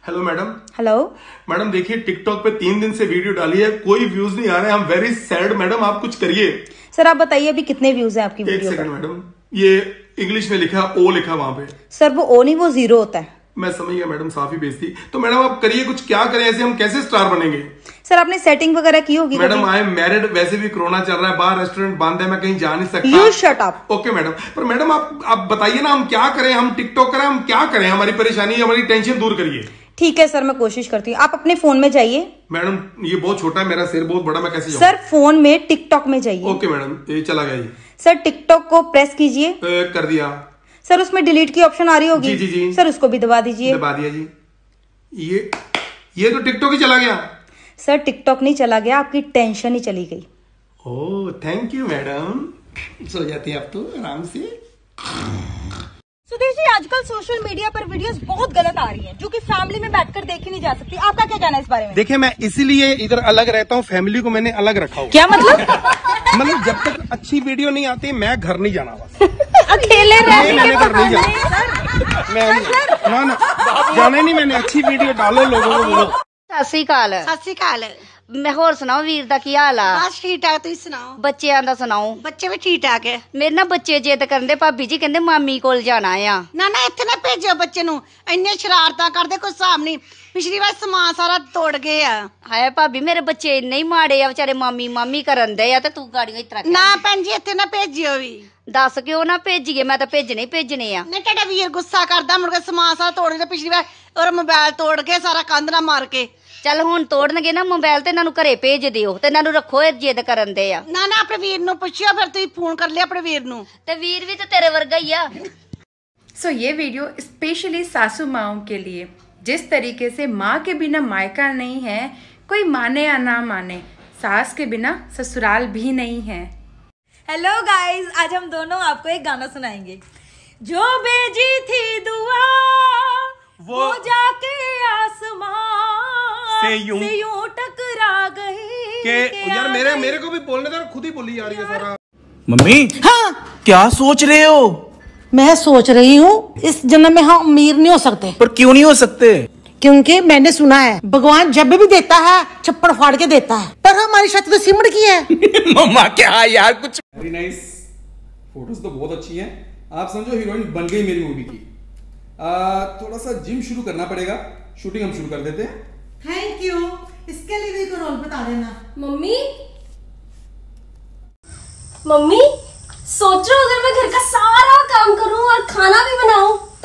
Hello madam. Hello madam देखिए, TikTok पे 3 दिन से वीडियो डाली है, कोई व्यूज नहीं आ रहे, हम वेरी सैड मैडम, आप कुछ करिए। सर आप बताइए अभी कितने व्यूज हैं आपकी वीडियो एक सेकंड मैडम, ये इंग्लिश में लिखा, ओ लिखा वहां पे। सर वो ओ नहीं, वो 0 होता है। मैं समझ गया मैडम, साफ ही बेइज्जती। तो मैडम आप करिए कुछ, क्या करें, ऐसे हम कैसे स्टार बनेंगे? सर आपने सेटिंग वगैरह की होगी? मैडम आई एम मैरिड, वैसे भी कोरोना चल रहा है, बाहर रेस्टोरेंट बंद है, मैं कहीं जा नहीं सकता। You shut up. Okay madam, पर मैडम आप बताइए ना, हम क्या करें, हम टिकटॉक करें, हम क्या करें, हमारी परेशानी, हमारी टेंशन दूर करिए। ठीक है सर, मैं कोशिश करती हूँ। आप अपने फोन में जाइए। मैडम ये बहुत छोटा है, मेरा सिर बहुत बड़ा, मैं कैसे जाऊँ? सर फोन में टिकटॉक में जाइए। ओके मैडम, ये चला गया जी। सर टिकटॉक को प्रेस कीजिए। कर दिया। सर उसमें डिलीट की ऑप्शन आ रही होगी। जी जी जी। सर उसको भी दबा दीजिए। दबा दिया जी। ये तो टिकटॉक ही चला गया। सर टिकटॉक नहीं चला गया, आपकी टेंशन ही चली गई। ओह थैंक यू मैडम, सो जाती है आप तो आराम से। सुधीर जी, आजकल सोशल मीडिया पर वीडियोस बहुत गलत आ रही हैं, जो कि फैमिली में बैठकर देखी नहीं जा सकती। आपका क्या कहना है इस बारे में? देखिए मैं इसीलिए इधर अलग रहता हूँ, फैमिली को मैंने अलग रखा हुआ। क्या मतलब? मतलब जब तक अच्छी वीडियो नहीं आती मैं घर नहीं जाना, बस अकेले मैंने घर नहीं जाना, मैं ना जाना ही नहीं मैंने। अच्छी वीडियो डालो, लोगों को बोलो। सत श्री अकाल। सत श्री अकाल। मैं होर सुनाओ वीर दा की हाल आ? बस ठीक ठाक, तुम सुनाओ? ਬੱਚਿਆਂ ਦਾ ਸੁਣਾਓ? ਬੱਚੇ ਵੀ ਠੀਕ ਠਾਕ ਹੈ। ਮੇਰੇ ਨਾ ਬੱਚੇ ਜਿੱਦ ਕਰਨ ਦੇ, ਭਾਬੀ ਜੀ ਕਹਿੰਦੇ ਮਾਮੀ ਕੋਲ ਜਾਣਾ ਆ। ਨਾ ਨਾ ਇੱਥੇ ਨਾ ਭੇਜਿਓ ਬੱਚੇ ਨੂੰ, ਇੰਨੇ ਸ਼ਰਾਰਤਾਂ ਕਰਦੇ ਕੋਈ ਹਿਸਾਬ ਨਹੀਂ। ਪਿਛਲੀ ਵਾਰ ਸਮਾਨ ਸਾਰਾ ਤੋੜ ਗਏ ਆ। ਹਾਏ ਭਾਬੀ ਮੇਰੇ ਬੱਚੇ ਇੰਨੇ ਹੀ ਮਾੜੇ ਆ, ਵਿਚਾਰੇ ਮਾਮੀ ਮਾਮੀ ਕਰਨ ਦੇ ਆ, ਤੇ ਤੂੰ ਗਾੜੀਆਂ ਇਸ ਤਰ੍ਹਾਂ ਨਾ ਭੈਣ ਜੀ ਇੱਥੇ ਨਾ ਭੇਜਿਓ ਵੀ। ਦੱਸ ਕਿਉਂ ਨਾ ਭੇਜੀਏ, ਮੈਂ ਤਾਂ ਭੇਜਣੇ ਹੀ ਭੇਜਣੇ ਆ। ਨਹੀਂ ਤੁਹਾਡਾ ਵੀਰ ਗੁੱਸਾ ਕਰਦਾ, ਮੁੜ ਕੇ ਸਮਾਨ ਸਾਰਾ ਤੋੜ ਕੇ, ਪਿਛਲੀ ਵਾਰ ਔਰ ਮੋਬਾਈਲ ਤੋੜ ਕੇ ਸਾਰਾ ਕੰਧ ਨਾਲ ਮਾਰ ਕੇ। ਚੱਲ ਹੁਣ ਤੋੜਨਗੇ ਨਾ ਮੋਬਾਈਲ, ਤੇ ਇਹਨਾਂ ਨੂੰ ਘਰੇ ਭੇਜ ਦਿਓ, ਤੇ ਇਹਨਾਂ ਨੂੰ ਰੱਖੋ, ਇਹ ਜਿੱਦ ਕਰਨ ਦੇ ਆ। ਨਾ ਨਾ ਆਪਣੇ ਵੀਰ ਨੂੰ ਪੁੱਛਿਓ, ਫਿਰ ਤੁਸੀਂ ਫੋਨ ਕਰ ਲਿਆ ਆਪਣੇ ਵੀਰ ਨੂੰ। ਤੇ ਵੀਰ ਵੀ ਤੇ ਤੇਰੇ ਵਰਗਾ ਹੀ ਆ। सो ये वीडियो स्पेशली सासू माओं के लिए, जिस तरीके से माँ के बिना मायका नहीं है, कोई माने या ना माने, सास के बिना ससुराल भी नहीं है। हेलो गाइस, आज हम दोनों आपको एक गाना सुनाएंगे। जो भेजी थी दुआ वो जाके आसमान से यूं टकरा गई के यार मेरे को भी बोलने दो, खुद ही बोली जा रही है सारा। मम्मी हाँ क्या सोच रहे हो? मैं सोच रही हूँ इस जन्म में हम अमीर नहीं हो सकते। पर क्यों नहीं हो सकते? क्योंकि मैंने सुना है भगवान जब भी देता है छप्पड़ फाड़ के देता है, पर हमारी छत तो सिमट की है। मम्मा क्या यार कुछ। वेरी नाइस, फोटोज तो बहुत अच्छी हैं। आप समझो हीरोइन बन गई मेरी मूवी की। थोड़ा सा जिम शुरू करना पड़ेगा, शूटिंग हम शुरू कर देते हैं। थैंक यू, इसके लिए भी कोई रोल बता देना। मम्मी मम्मी सोच रहा हूँ अगर मैं घर का सारा काम करूँ और खाना भी बनाऊं